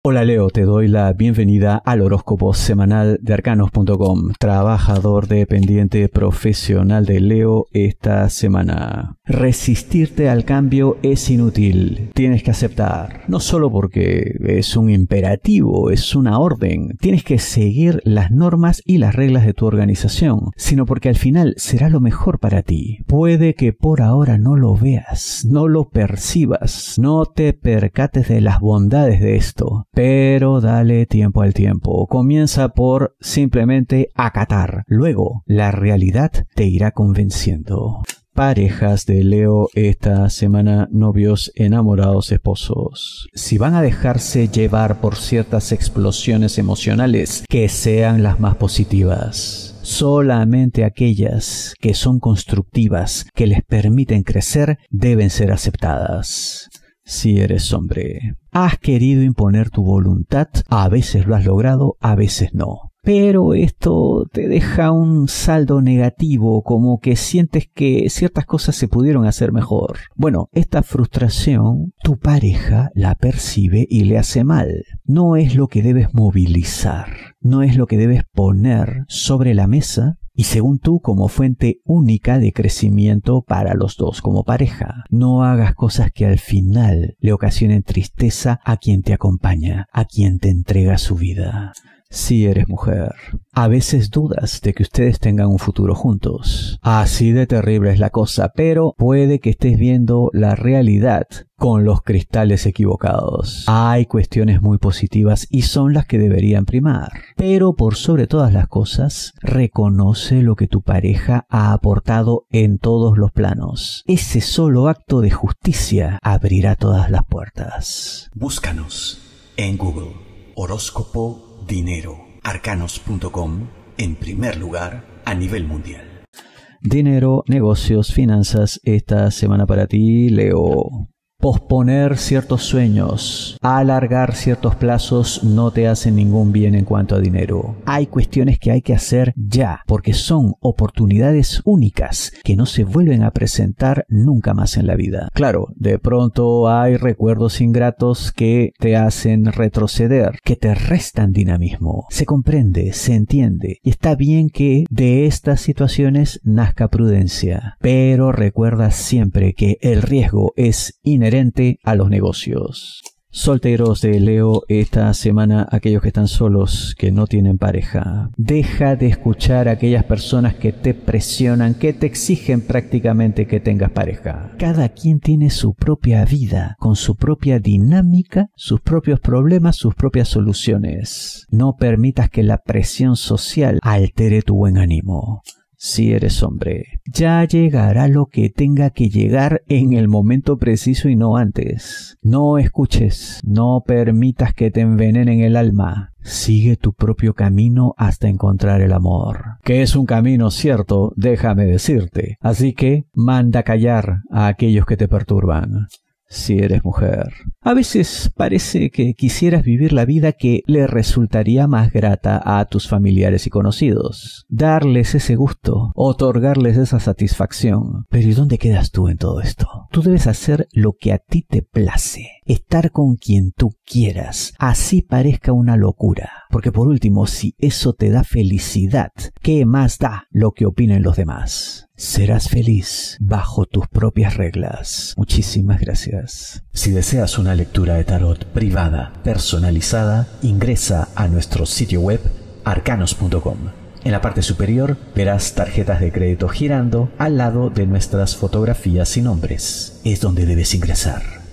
Hola Leo, te doy la bienvenida al horóscopo semanal de Arcanos.com, trabajador dependiente profesional de Leo esta semana. Resistirte al cambio es inútil, tienes que aceptar, no solo porque es un imperativo, es una orden, tienes que seguir las normas y las reglas de tu organización, sino porque al final será lo mejor para ti. Puede que por ahora no lo veas, no lo percibas, no te percates de las bondades de esto. Pero dale tiempo al tiempo. Comienza por simplemente acatar. Luego, la realidad te irá convenciendo. Parejas de Leo esta semana, novios, enamorados, esposos. Si van a dejarse llevar por ciertas explosiones emocionales, que sean las más positivas. Solamente aquellas que son constructivas, que les permiten crecer, deben ser aceptadas. Si eres hombre, has querido imponer tu voluntad, a veces lo has logrado, a veces no. Pero esto te deja un saldo negativo, como que sientes que ciertas cosas se pudieron hacer mejor. Bueno, esta frustración, tu pareja la percibe y le hace mal. No es lo que debes movilizar, no es lo que debes poner sobre la mesa, y según tú, como fuente única de crecimiento para los dos como pareja. No hagas cosas que al final le ocasionen tristeza a quien te acompaña, a quien te entrega su vida. Si eres mujer, a veces dudas de que ustedes tengan un futuro juntos. Así de terrible es la cosa, pero puede que estés viendo la realidad con los cristales equivocados. Hay cuestiones muy positivas y son las que deberían primar. Pero por sobre todas las cosas, reconoce lo que tu pareja ha aportado en todos los planos. Ese solo acto de justicia abrirá todas las puertas. Búscanos en Google. Horóscopo Dinero. Arcanos.com en primer lugar a nivel mundial. Dinero, negocios, finanzas, esta semana para ti, Leo. Posponer ciertos sueños, alargar ciertos plazos no te hacen ningún bien en cuanto a dinero. Hay cuestiones que hay que hacer ya, porque son oportunidades únicas que no se vuelven a presentar nunca más en la vida. Claro, de pronto hay recuerdos ingratos que te hacen retroceder, que te restan dinamismo. Se comprende, se entiende, y está bien que de estas situaciones nazca prudencia. Pero recuerda siempre que el riesgo es inherente a los negocios. Solteros de Leo esta semana, aquellos que están solos, que no tienen pareja. Deja de escuchar a aquellas personas que te presionan, que te exigen prácticamente que tengas pareja. Cada quien tiene su propia vida, con su propia dinámica, sus propios problemas, sus propias soluciones. No permitas que la presión social altere tu buen ánimo. Si eres hombre, ya llegará lo que tenga que llegar en el momento preciso y no antes. No escuches, no permitas que te envenenen el alma. Sigue tu propio camino hasta encontrar el amor. Que es un camino cierto, déjame decirte. Así que manda callar a aquellos que te perturban. Si eres mujer, a veces parece que quisieras vivir la vida que le resultaría más grata a tus familiares y conocidos. Darles ese gusto, otorgarles esa satisfacción. Pero ¿y dónde quedas tú en todo esto? Tú debes hacer lo que a ti te place. Estar con quien tú quieras, así parezca una locura. Porque por último, si eso te da felicidad, ¿qué más da lo que opinen los demás? Serás feliz bajo tus propias reglas. Muchísimas gracias. Si deseas una lectura de tarot privada, personalizada, ingresa a nuestro sitio web arcanos.com. En la parte superior verás tarjetas de crédito girando al lado de nuestras fotografías y nombres. Es donde debes ingresar.